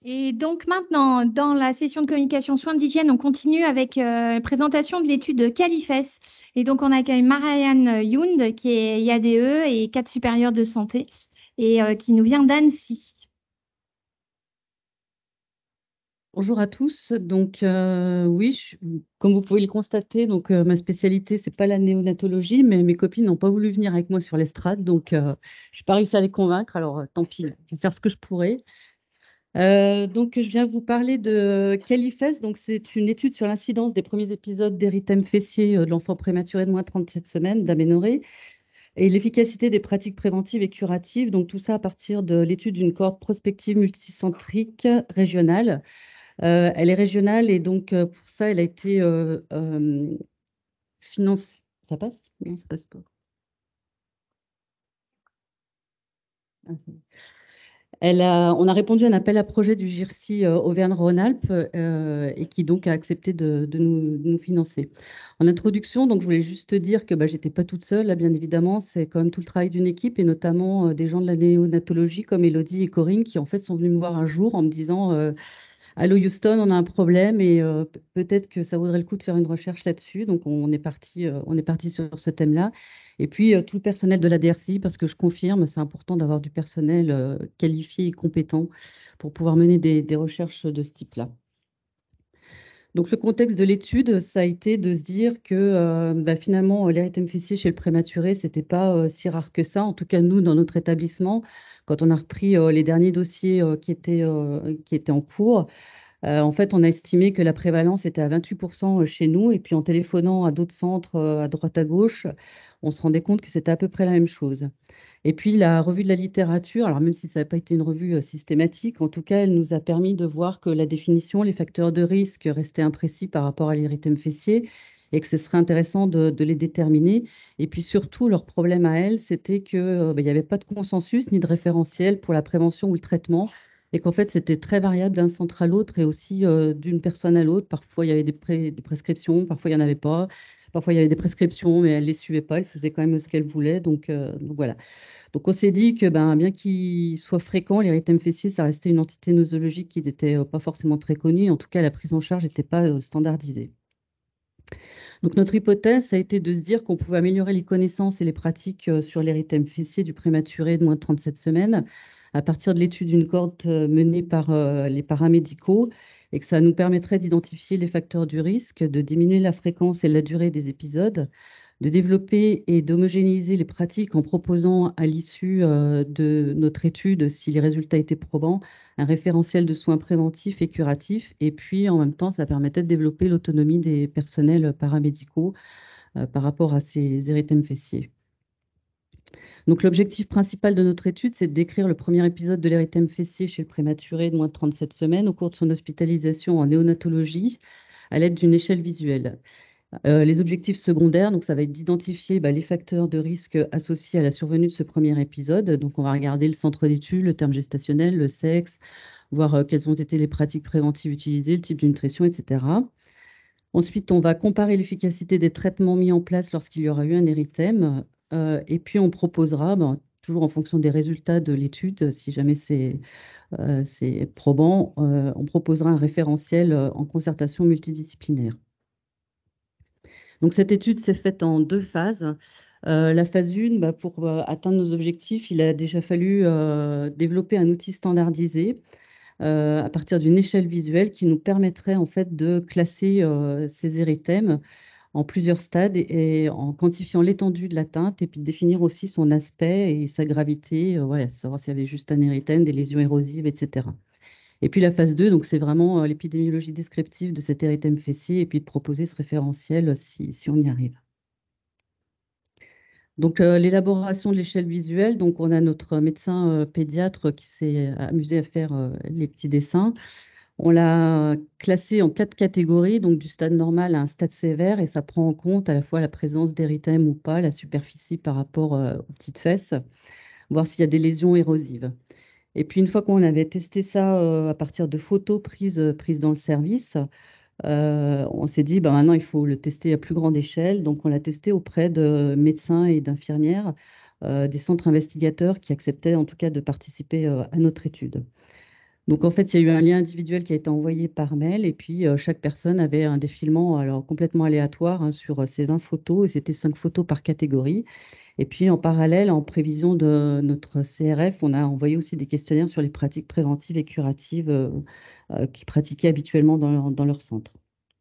Et donc maintenant, dans la session de communication soins d'hygiène, on continue avec la présentation de l'étude Califes. Et donc on accueille Marianne Yound, qui est IADE et cadre supérieur de santé, et qui nous vient d'Annecy. Bonjour à tous. Oui, comme vous pouvez le constater, ma spécialité, c'est pas la néonatologie, mais mes copines n'ont pas voulu venir avec moi sur l'estrade, je n'ai pas réussi à les convaincre. Alors, tant pis, je vais faire ce que je pourrai. Je viens vous parler de Califes. Donc, c'est une étude sur l'incidence des premiers épisodes d'érythème fessier de l'enfant prématuré de moins de 37 semaines, d'aménorrhée, et l'efficacité des pratiques préventives et curatives. Donc, tout ça à partir de l'étude d'une cohorte prospective multicentrique régionale. Elle est régionale et pour ça, elle a été financée. Ça passe? Non, ça passe pas. Ah, c'est bon. On a répondu à un appel à projet du GIRC Auvergne-Rhône-Alpes et qui donc a accepté de nous financer. En introduction, je voulais juste te dire que je n'étais pas toute seule, là, bien évidemment. C'est quand même tout le travail d'une équipe et notamment des gens de la néonatologie comme Elodie et Corinne qui en fait sont venus me voir un jour en me disant Allô Houston, on a un problème et peut-être que ça vaudrait le coup de faire une recherche là-dessus. Donc on est parti sur ce thème-là. Et puis tout le personnel de la DRCI, parce que je confirme, c'est important d'avoir du personnel qualifié et compétent pour pouvoir mener des recherches de ce type-là. Donc le contexte de l'étude, ça a été de se dire que finalement l'érythème fessier chez le prématuré, c'était pas si rare que ça. En tout cas nous, dans notre établissement, quand on a repris les derniers dossiers qui étaient en cours. En fait, on a estimé que la prévalence était à 28% chez nous. Et puis, en téléphonant à d'autres centres à droite à gauche, on se rendait compte que c'était à peu près la même chose. Et puis, la revue de la littérature, alors même si ça n'a pas été une revue systématique, en tout cas, elle nous a permis de voir que la définition, les facteurs de risque restaient imprécis par rapport à l'érythème fessier et que ce serait intéressant de les déterminer. Et puis surtout, leur problème à elles, c'était qu'il n'y avait pas de consensus ni de référentiel pour la prévention ou le traitement et qu'en fait, c'était très variable d'un centre à l'autre et aussi d'une personne à l'autre. Parfois, il y avait des prescriptions, parfois, il n'y en avait pas. Parfois, il y avait des prescriptions, mais elle ne les suivait pas. Elle faisait quand même ce qu'elle voulait. Donc voilà. Donc, on s'est dit que bien qu'il soit fréquent, l'érythème fessier, ça restait une entité nosologique qui n'était pas forcément très connue. En tout cas, la prise en charge n'était pas standardisée. Donc, notre hypothèse, ça a été de se dire qu'on pouvait améliorer les connaissances et les pratiques sur l'érythème fessier du prématuré de moins de 37 semaines à partir de l'étude d'une cohorte menée par les paramédicaux et que ça nous permettrait d'identifier les facteurs du risque, de diminuer la fréquence et la durée des épisodes, de développer et d'homogénéiser les pratiques en proposant à l'issue de notre étude, si les résultats étaient probants, un référentiel de soins préventifs et curatifs. Et puis, en même temps, ça permettait de développer l'autonomie des personnels paramédicaux par rapport à ces érythèmes fessiers. Donc, l'objectif principal de notre étude, c'est de décrire le premier épisode de l'érythème fessier chez le prématuré de moins de 37 semaines au cours de son hospitalisation en néonatologie à l'aide d'une échelle visuelle. Les objectifs secondaires, donc ça va être d'identifier les facteurs de risque associés à la survenue de ce premier épisode. Donc, on va regarder le centre d'étude, le terme gestationnel, le sexe, voir quelles ont été les pratiques préventives utilisées, le type de nutrition, etc. Ensuite, on va comparer l'efficacité des traitements mis en place lorsqu'il y aura eu un érythème. Et puis, on proposera, toujours en fonction des résultats de l'étude, si jamais c'est probant, on proposera un référentiel en concertation multidisciplinaire. Donc, cette étude s'est faite en deux phases. La phase 1, pour atteindre nos objectifs, il a déjà fallu développer un outil standardisé à partir d'une échelle visuelle qui nous permettrait en fait de classer ces érythèmes en plusieurs stades et en quantifiant l'étendue de l'atteinte et puis de définir aussi son aspect et sa gravité, savoir s'il y avait juste un érythème, des lésions érosives, etc. Et puis la phase 2, donc c'est vraiment l'épidémiologie descriptive de cet érythème fessier et puis de proposer ce référentiel si on y arrive. Donc, l'élaboration de l'échelle visuelle, donc on a notre médecin pédiatre qui s'est amusé à faire les petits dessins. On l'a classé en 4 catégories, donc du stade normal à un stade sévère, et ça prend en compte à la fois la présence d'érythème ou pas, la superficie par rapport aux petites fesses, voir s'il y a des lésions érosives. Et puis une fois qu'on avait testé ça à partir de photos prises dans le service, on s'est dit, maintenant, il faut le tester à plus grande échelle. Donc, on l'a testé auprès de médecins et d'infirmières des centres investigateurs qui acceptaient en tout cas de participer à notre étude. Donc, en fait, il y a eu un lien individuel qui a été envoyé par mail et puis chaque personne avait un défilement alors, complètement aléatoire hein, sur ces 20 photos et c'était 5 photos par catégorie. Et puis, en parallèle, en prévision de notre CRF, on a envoyé aussi des questionnaires sur les pratiques préventives et curatives qu'ils pratiquaient habituellement dans leur centre.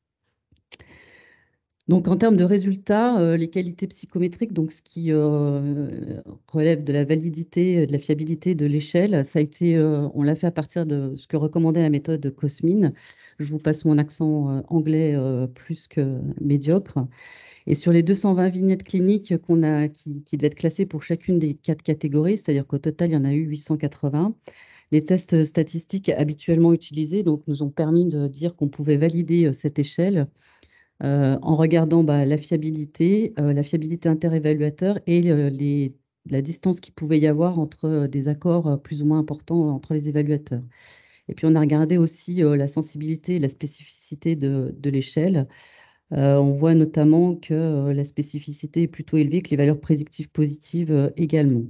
Donc, en termes de résultats, les qualités psychométriques, donc ce qui relève de la validité, de la fiabilité de l'échelle, ça a été, on l'a fait à partir de ce que recommandait la méthode COSMIN. Je vous passe mon accent anglais plus que médiocre. Et sur les 220 vignettes cliniques qui devaient être classées pour chacune des 4 catégories, c'est-à-dire qu'au total, il y en a eu 880, les tests statistiques habituellement utilisés donc, nous ont permis de dire qu'on pouvait valider cette échelle en regardant la fiabilité interévaluateur et la distance qu'il pouvait y avoir entre des accords plus ou moins importants entre les évaluateurs. Et puis on a regardé aussi la sensibilité et la spécificité de l'échelle. On voit notamment que la spécificité est plutôt élevée, que les valeurs prédictives positives également.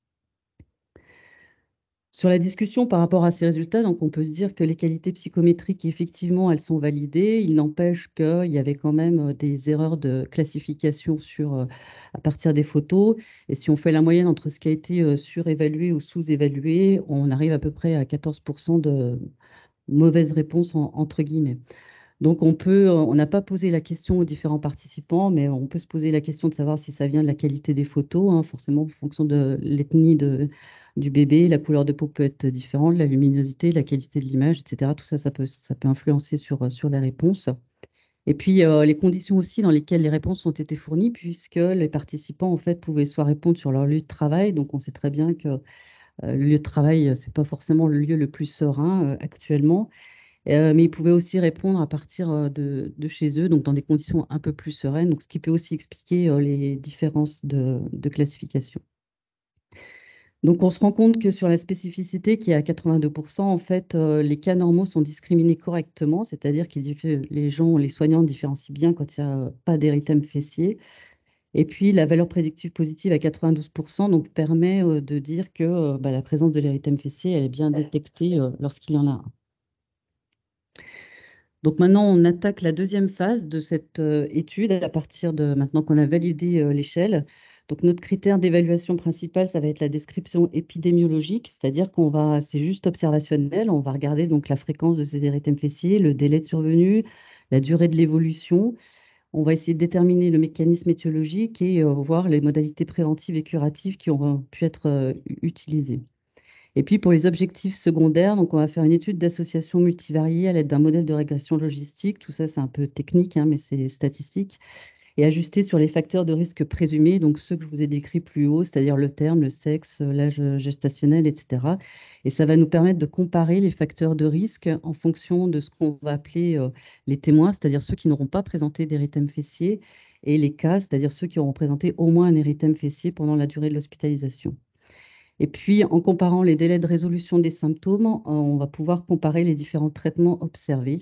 Sur la discussion par rapport à ces résultats, donc on peut se dire que les qualités psychométriques, effectivement, elles sont validées. Il n'empêche qu'il y avait quand même des erreurs de classification à partir des photos. Et si on fait la moyenne entre ce qui a été surévalué ou sous-évalué, on arrive à peu près à 14% de mauvaises réponses, entre guillemets. Donc on n'a pas posé la question aux différents participants, mais on peut se poser la question de savoir si ça vient de la qualité des photos, hein, forcément en fonction de l'ethnie du bébé, la couleur de peau peut être différente, la luminosité, la qualité de l'image, etc. Tout ça, ça peut influencer sur les réponses. Et puis les conditions aussi dans lesquelles les réponses ont été fournies, puisque les participants en fait pouvaient soit répondre sur leur lieu de travail, donc on sait très bien que le lieu de travail, c'est pas forcément le lieu le plus serein actuellement. Mais ils pouvaient aussi répondre à partir de chez eux, donc dans des conditions un peu plus sereines, donc ce qui peut aussi expliquer les différences de classification. Donc on se rend compte que sur la spécificité qui est à 82%, en fait, les cas normaux sont discriminés correctement, c'est-à-dire que les soignants différencient bien quand il n'y a pas d'érythème fessier. Et puis la valeur prédictive positive à 92%, donc permet de dire que la présence de l'érythème fessier, elle est bien détectée lorsqu'il y en a un. Donc maintenant, on attaque la deuxième phase de cette étude à partir de maintenant qu'on a validé l'échelle. Donc notre critère d'évaluation principal, ça va être la description épidémiologique, c'est-à-dire c'est juste observationnel, on va regarder donc la fréquence de ces érythèmes fessiers, le délai de survenue, la durée de l'évolution. On va essayer de déterminer le mécanisme étiologique et voir les modalités préventives et curatives qui auront pu être utilisées. Et puis pour les objectifs secondaires, donc on va faire une étude d'association multivariée à l'aide d'un modèle de régression logistique. Tout ça, c'est un peu technique, hein, mais c'est statistique. Et ajuster sur les facteurs de risque présumés, donc ceux que je vous ai décrits plus haut, c'est-à-dire le terme, le sexe, l'âge gestationnel, etc. Et ça va nous permettre de comparer les facteurs de risque en fonction de ce qu'on va appeler les témoins, c'est-à-dire ceux qui n'auront pas présenté d'érythème fessier, et les cas, c'est-à-dire ceux qui auront présenté au moins un érythème fessier pendant la durée de l'hospitalisation. Et puis, en comparant les délais de résolution des symptômes, on va pouvoir comparer les différents traitements observés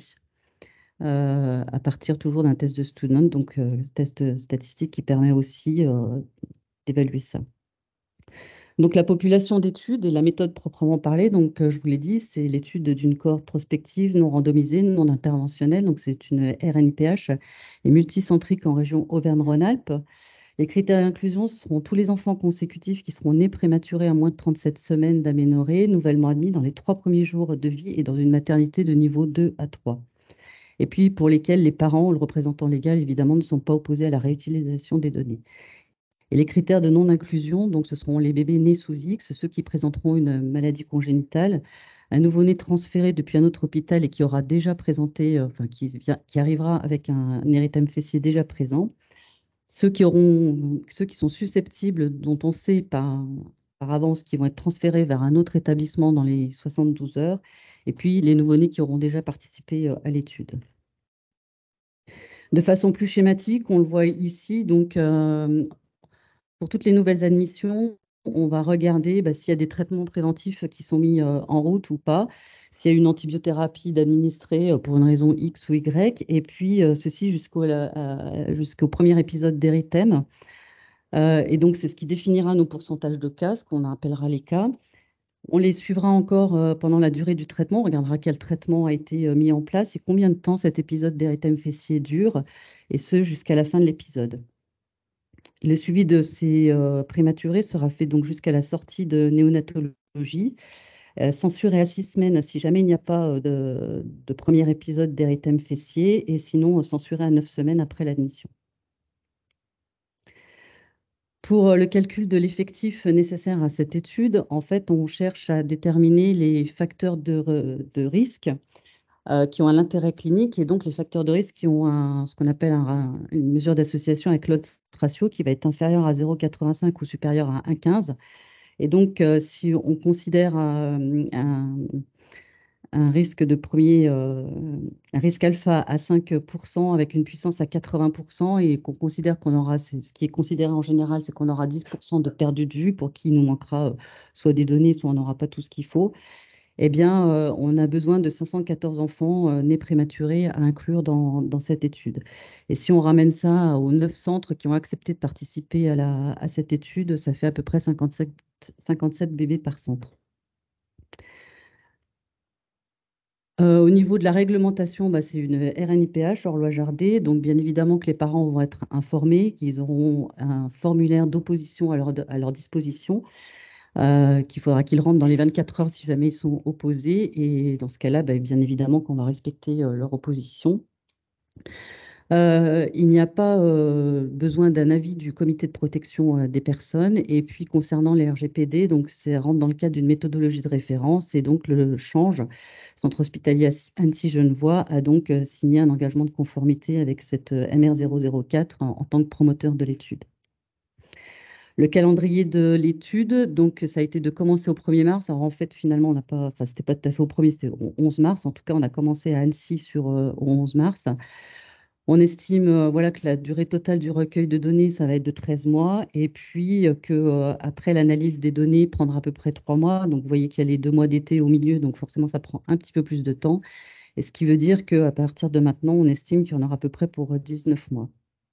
à partir toujours d'un test de Student, donc test statistique qui permet aussi d'évaluer ça. Donc, la population d'études et la méthode proprement parlée, donc je vous l'ai dit, c'est l'étude d'une cohorte prospective non randomisée, non interventionnelle, donc c'est une RNPH et multicentrique en région Auvergne-Rhône-Alpes. Les critères d'inclusion seront tous les enfants consécutifs qui seront nés prématurés à moins de 37 semaines d'aménorrhée, nouvellement admis dans les 3 premiers jours de vie et dans une maternité de niveau 2 à 3. Et puis pour lesquels les parents ou le représentant légal, évidemment, ne sont pas opposés à la réutilisation des données. Et les critères de non-inclusion, donc ce seront les bébés nés sous X, ceux qui présenteront une maladie congénitale, un nouveau-né transféré depuis un autre hôpital et qui aura déjà présenté, qui arrivera avec un érythème fessier déjà présent, ceux qui sont susceptibles, dont on sait par avance qu'ils vont être transférés vers un autre établissement dans les 72 heures, et puis les nouveau-nés qui auront déjà participé à l'étude. De façon plus schématique, on le voit ici, donc pour toutes les nouvelles admissions, on va regarder s'il y a des traitements préventifs qui sont mis en route ou pas, s'il y a une antibiothérapie d'administrer pour une raison X ou Y, et puis ceci jusqu'au premier épisode d'érythème. Et donc, c'est ce qui définira nos pourcentages de cas, ce qu'on appellera les cas. On les suivra encore pendant la durée du traitement. On regardera quel traitement a été mis en place et combien de temps cet épisode d'érythème fessier dure, et ce jusqu'à la fin de l'épisode. Le suivi de ces prématurés sera fait donc jusqu'à la sortie de néonatologie, censuré à 6 semaines si jamais il n'y a pas de premier épisode d'érythème fessier, et sinon censuré à 9 semaines après l'admission. Pour le calcul de l'effectif nécessaire à cette étude, en fait, on cherche à déterminer les facteurs de risque qui ont un intérêt clinique, et donc les facteurs de risque qui ont ce qu'on appelle une mesure d'association avec l'odds ratio qui va être inférieur à 0,85 ou supérieur à 1,15. Et donc, si on considère un risque de premier, un risque alpha à 5% avec une puissance à 80%, et qu'on considère qu'on aura, ce qui est considéré en général, c'est qu'on aura 10% de perdu de vue pour qui il nous manquera soit des données, soit on n'aura pas tout ce qu'il faut. Eh bien, on a besoin de 514 enfants nés prématurés à inclure dans cette étude. Et si on ramène ça aux 9 centres qui ont accepté de participer à cette étude, ça fait à peu près 57 bébés par centre. Au niveau de la réglementation, bah, c'est une RNIPH, hors loi Jardé. Donc, bien évidemment que les parents vont être informés, qu'ils auront un formulaire d'opposition à leur disposition, qu'il faudra qu'ils rentrent dans les 24 heures si jamais ils sont opposés. Et dans ce cas-là, bah, bien évidemment qu'on va respecter leur opposition. Il n'y a pas besoin d'un avis du comité de protection des personnes. Et puis, concernant les RGPD, donc, ça rentre dans le cadre d'une méthodologie de référence. Et donc, le change, Centre hospitalier Annecy-Genevois, a donc signé un engagement de conformité avec cette MR004 en tant que promoteur de l'étude. Le calendrier de l'étude, donc, ça a été de commencer au 1er mars. Alors, en fait, finalement, on n'a pas, enfin, c'était pas tout à fait au 1er, c'était au 11 mars. En tout cas, on a commencé à Annecy au 11 mars. On estime voilà, que la durée totale du recueil de données, ça va être de 13 mois, et puis qu'après l'analyse des données prendra à peu près 3 mois. Donc, vous voyez qu'il y a les 2 mois d'été au milieu, donc forcément, ça prend un petit peu plus de temps. Et ce qui veut dire qu'à partir de maintenant, on estime qu'il y en aura à peu près pour 19 mois.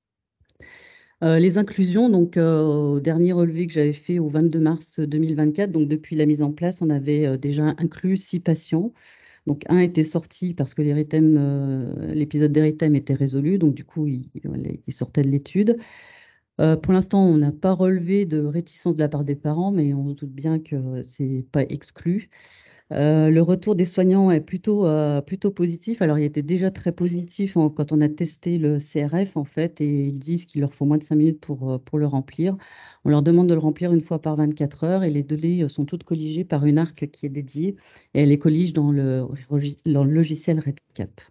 Les inclusions, donc au dernier relevé que j'avais fait au 22 mars 2024, donc depuis la mise en place, on avait déjà inclus 6 patients. Donc, un était sorti parce que l'épisode d'érythème était résolu, donc du coup, il sortait de l'étude. Pour l'instant, on n'a pas relevé de réticence de la part des parents, mais on se doute bien que ce n'est pas exclu. Le retour des soignants est plutôt positif. Alors, il était déjà très positif quand on a testé le CRF, en fait, et ils disent qu'il leur faut moins de 5 minutes pour le remplir. On leur demande de le remplir une fois par 24 heures, et les données sont toutes colligées par une arc qui est dédiée, et elle les collige dans le logiciel REDCap.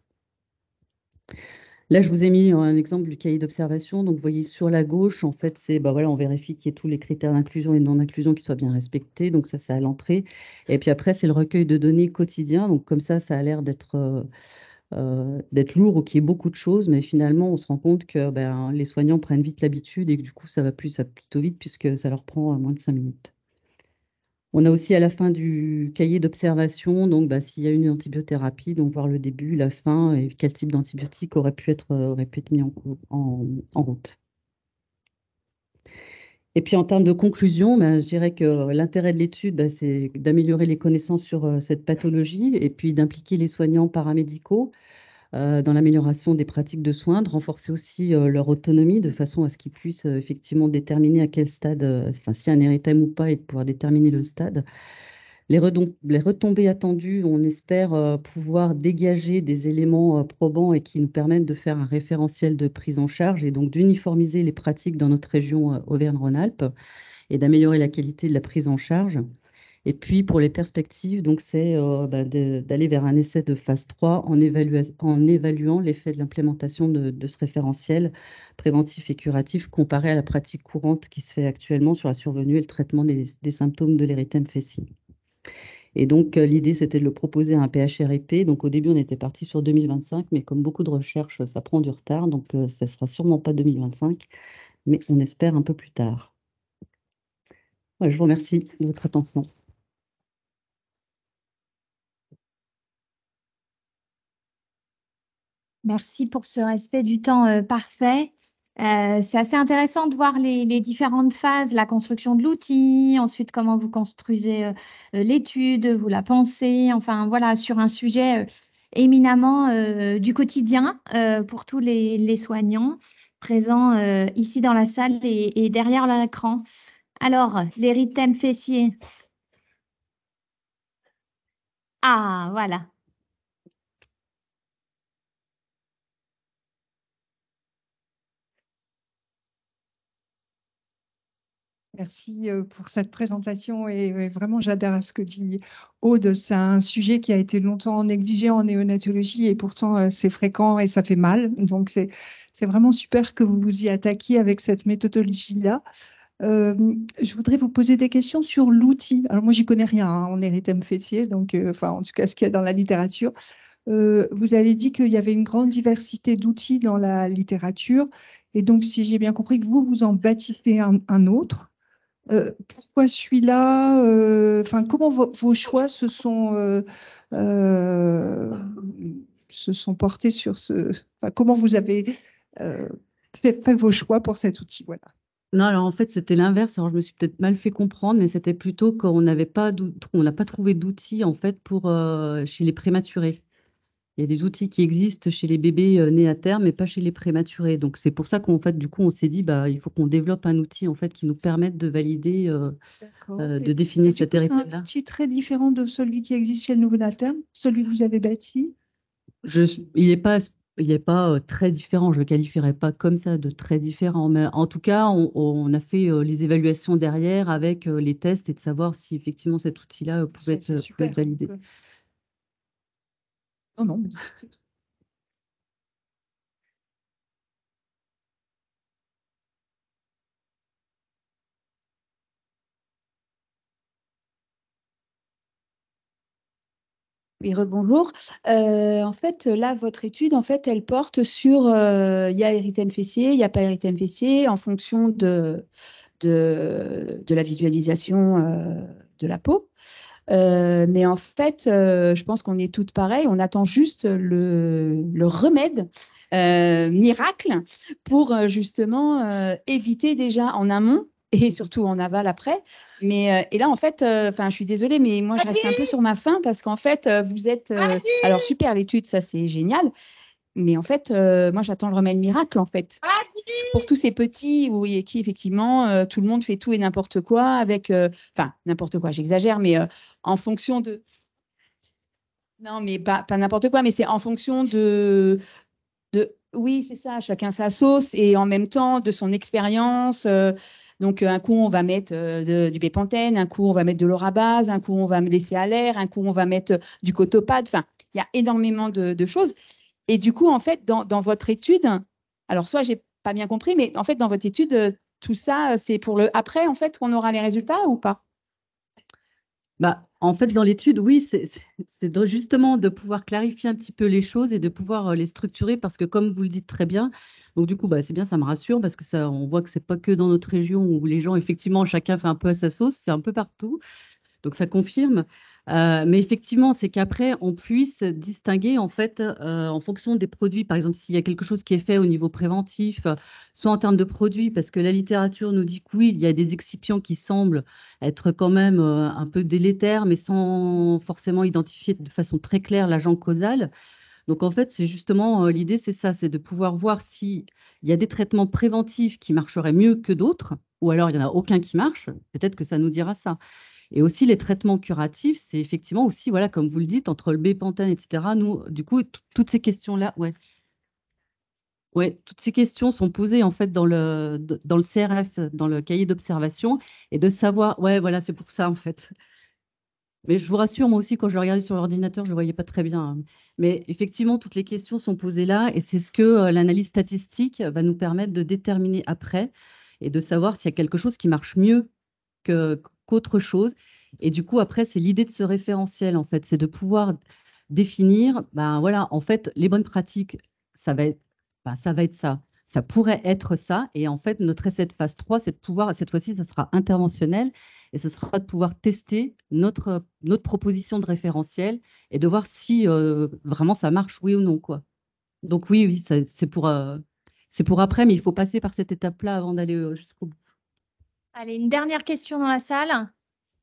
Là, je vous ai mis un exemple du cahier d'observation. Donc, vous voyez sur la gauche, en fait, bah voilà, on vérifie qu'il y ait tous les critères d'inclusion et de non-inclusion qui soient bien respectés. Donc, ça, c'est à l'entrée. Et puis après, c'est le recueil de données quotidien. Donc, comme ça a l'air d'être lourd ou qu'il y ait beaucoup de choses. Mais finalement, on se rend compte que ben, les soignants prennent vite l'habitude et que du coup, ça va plutôt vite puisque ça leur prend moins de 5 minutes. On a aussi à la fin du cahier d'observation, donc bah, s'il y a une antibiothérapie, donc voir le début, la fin et quel type d'antibiotique aurait pu être mis en route. Et puis en termes de conclusion, je dirais que l'intérêt de l'étude, c'est d'améliorer les connaissances sur cette pathologie et puis d'impliquer les soignants paramédicaux dans l'amélioration des pratiques de soins, de renforcer aussi leur autonomie de façon à ce qu'ils puissent effectivement déterminer à quel stade, enfin s'il y a un érythème ou pas, et de pouvoir déterminer le stade. Les retombées attendues, on espère pouvoir dégager des éléments probants et qui nous permettent de faire un référentiel de prise en charge et donc d'uniformiser les pratiques dans notre région Auvergne-Rhône-Alpes et d'améliorer la qualité de la prise en charge. Et puis pour les perspectives, donc c'est d'aller vers un essai de phase 3 en évaluant l'effet de l'implémentation de ce référentiel préventif et curatif comparé à la pratique courante qui se fait actuellement sur la survenue et le traitement des symptômes de l'érythème fessier. Et donc, l'idée, c'était de le proposer à un PHRIP. Donc, au début, on était parti sur 2025, mais comme beaucoup de recherches, ça prend du retard. Donc, ça ne sera sûrement pas 2025, mais on espère un peu plus tard. Ouais, je vous remercie de votre attention. Merci pour ce respect du temps parfait. C'est assez intéressant de voir les différentes phases, la construction de l'outil, ensuite comment vous construisez l'étude, vous la pensez, enfin voilà, sur un sujet éminemment du quotidien pour tous les soignants présents ici dans la salle et derrière l'écran. Alors, l'érythème fessier. Ah, voilà. Merci pour cette présentation et vraiment j'adhère à ce que dit Aude. C'est un sujet qui a été longtemps négligé en néonatologie et pourtant c'est fréquent et ça fait mal. Donc c'est vraiment super que vous vous y attaquiez avec cette méthodologie-là. Je voudrais vous poser des questions sur l'outil. Alors moi j'y connais rien en érythème fessier, donc enfin en tout cas ce qu'il y a dans la littérature. Vous avez dit qu'il y avait une grande diversité d'outils dans la littérature et donc si j'ai bien compris que vous en bâtissez un autre. Pourquoi celui-là? Enfin, comment vos choix euh, se sont portés sur ce. Enfin, comment vous avez fait vos choix pour cet outil? Voilà. Non, alors en fait, c'était l'inverse. Alors, je me suis peut-être mal fait comprendre, mais c'était plutôt qu'on on n'a pas trouvé d'outils en fait pour chez les prématurés. Il y a des outils qui existent chez les bébés nés à terme, mais pas chez les prématurés. Donc c'est pour ça qu'en fait, du coup, on s'est dit, bah, il faut qu'on développe un outil en fait qui nous permette de valider, D'accord. de Et définir du cet coup, c'est un érythème-là. outil très différent de celui qui existe chez le Nouvel Terme, celui que vous avez bâti. Je, il n'est pas très différent. Je ne le qualifierais pas comme ça de très différent. Mais en tout cas, on a fait les évaluations derrière avec les tests et de savoir si effectivement cet outil-là C'est pouvait être super. validé. Non, non, mais c'est tout. Oui, rebonjour. En fait, là, votre étude, en fait, elle porte sur, il y a érythème fessier, il n'y a pas érythème fessier, en fonction de la visualisation de la peau. Mais en fait, je pense qu'on est toutes pareilles. On attend juste le remède miracle pour justement éviter déjà en amont et surtout en aval après. Mais et là, en fait, enfin, je suis désolée, mais moi, je reste un peu sur ma faim parce qu'en fait, vous êtes alors super l'étude, ça c'est génial. Mais en fait, moi, j'attends le remède miracle, en fait. Pour tous ces petits oui, qui, effectivement, tout le monde fait tout et n'importe quoi avec, enfin, n'importe quoi, j'exagère, mais en fonction de. Non, mais pas n'importe quoi, mais c'est en fonction oui, c'est ça, chacun sa sauce et en même temps de son expérience. Donc, un coup, on va mettre du Bépantène, un coup, on va mettre de l'Orabase, un coup, on va me laisser à l'air, un coup, on va mettre du Cotopad. Enfin, il y a énormément de choses. Et du coup, en fait, dans votre étude, alors soit j'ai pas bien compris, mais en fait, dans votre étude, tout ça, c'est pour le après, en fait, qu'on aura les résultats ou pas? Bah, en fait, dans l'étude, oui, justement de pouvoir clarifier un petit peu les choses et de pouvoir les structurer parce que, comme vous le dites très bien, donc du coup, bah, c'est bien, ça me rassure parce que ça, on voit que c'est pas que dans notre région où les gens, effectivement, chacun fait un peu à sa sauce, c'est un peu partout. Donc ça confirme. Mais effectivement, c'est qu'après, on puisse distinguer en fait en fonction des produits. Par exemple, s'il y a quelque chose qui est fait au niveau préventif, soit en termes de produits, parce que la littérature nous dit que oui, il y a des excipients qui semblent être quand même un peu délétères, mais sans forcément identifier de façon très claire l'agent causal. Donc en fait, c'est justement l'idée, c'est ça, c'est de pouvoir voir s'il y a des traitements préventifs qui marcheraient mieux que d'autres, ou alors il n'y en a aucun qui marche. Peut-être que ça nous dira ça. Et aussi, les traitements curatifs, c'est effectivement aussi, voilà, comme vous le dites, entre le bépantène, etc. Nous, du coup, toutes ces questions-là, ouais. Ouais, toutes ces questions sont posées en fait dans le CRF, dans le cahier d'observation, et de savoir, ouais, voilà, c'est pour ça en fait. Mais je vous rassure, moi aussi, quand je le regardais sur l'ordinateur, je ne le voyais pas très bien, hein. Mais effectivement, toutes les questions sont posées là, et c'est ce que l'analyse statistique va nous permettre de déterminer après, et de savoir s'il y a quelque chose qui marche mieux qu'autre chose. Et du coup, après, c'est l'idée de ce référentiel, en fait, c'est de pouvoir définir, ben voilà, en fait, les bonnes pratiques, ça va être, ça va être ça. Ça pourrait être ça. Et en fait, notre essai de phase 3, c'est de pouvoir, cette fois-ci, ça sera interventionnel, et ce sera de pouvoir tester notre proposition de référentiel et de voir si vraiment ça marche, oui ou non, quoi. Donc oui, oui, c'est pour, c'est pour après, mais il faut passer par cette étape-là avant d'aller jusqu'au bout. Allez, une dernière question dans la salle.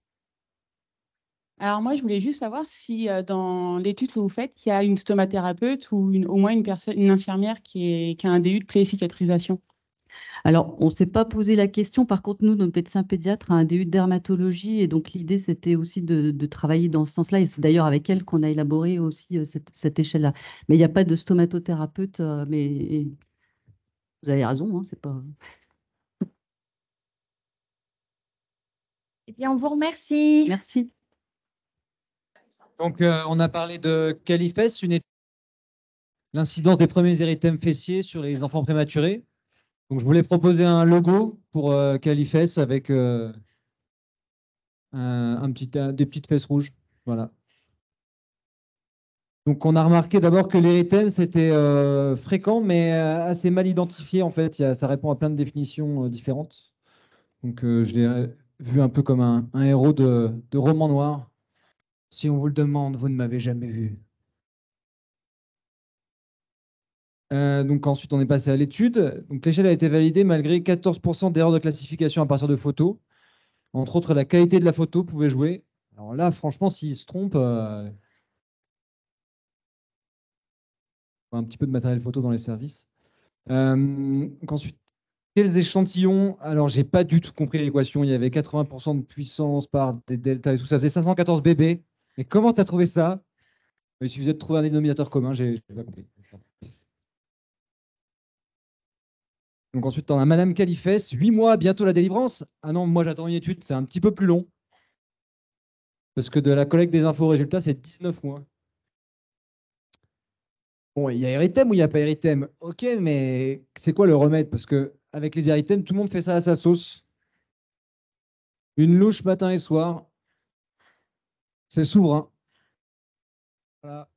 Alors moi, je voulais juste savoir si dans l'étude que vous faites, il y a une stomathérapeute ou au moins une infirmière qui a un DU de plaie et cicatrisation. Alors, on ne s'est pas posé la question. Par contre, nous, notre médecin pédiatre a un DU de dermatologie. Et donc, l'idée, c'était aussi de travailler dans ce sens-là. Et c'est d'ailleurs avec elle qu'on a élaboré aussi cette échelle-là. Mais il n'y a pas de stomatothérapeute. Mais vous avez raison, hein, c'est pas... Eh bien, on vous remercie. Merci. Donc, on a parlé de Califès, l'incidence des premiers érythèmes fessiers sur les enfants prématurés. Donc, je voulais proposer un logo pour Califès avec des petites fesses rouges. Voilà. Donc, on a remarqué d'abord que l'érythème, c'était fréquent, mais assez mal identifié. En fait, ça répond à plein de définitions différentes. Donc, je l'ai vu un peu comme un héros de roman noir. Si on vous le demande, vous ne m'avez jamais vu. Donc ensuite, on est passé à l'étude. Donc l'échelle a été validée malgré 14% d'erreurs de classification à partir de photos. Entre autres, la qualité de la photo pouvait jouer. Alors là, franchement, s'il se trompe, un petit peu de matériel photo dans les services. Donc ensuite, quels échantillons? Alors, j'ai pas du tout compris l'équation. Il y avait 80% de puissance par des deltas et tout. Ça faisait 514 bébés. Mais comment tu as trouvé ça? Il suffisait de trouver un dénominateur commun. J'ai pas compris. Donc ensuite, on a Madame Califès, 8 mois, bientôt la délivrance. Ah non, moi j'attends une étude, c'est un petit peu plus long. Parce que de la collecte des infos résultats, c'est 19 mois. Bon, il y a érythème ou il n'y a pas érythème? Ok, mais c'est quoi le remède? Parce que avec les érythèmes, tout le monde fait ça à sa sauce. Une louche matin et soir, c'est souverain. Voilà.